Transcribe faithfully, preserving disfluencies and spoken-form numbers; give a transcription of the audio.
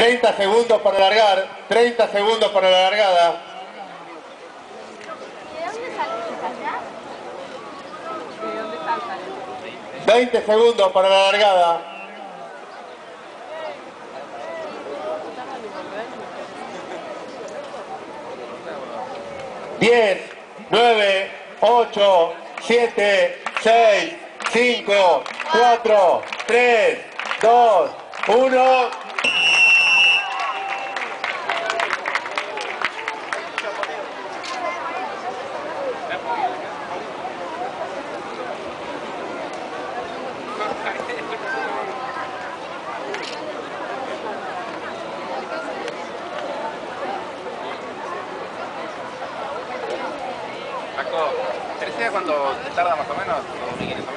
treinta segundos para largar, treinta segundos para la largada. ¿De dónde salís allá? ¿De dónde saltan? veinte segundos para la largada. diez, nueve, ocho, siete, seis, cinco, cuatro, tres, dos, uno. Paco, ¿te decía cuánto tarda más o menos?